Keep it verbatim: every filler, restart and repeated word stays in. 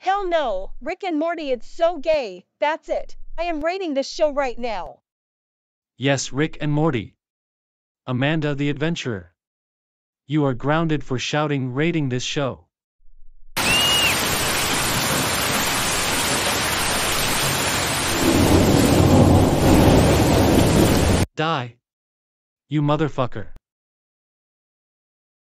Hell no, Rick and Morty, it's so gay. That's it. I am rating this show right now. Yes, Rick and Morty. Amanda the Adventurer. You are grounded for shouting rating this show. Die. You motherfucker.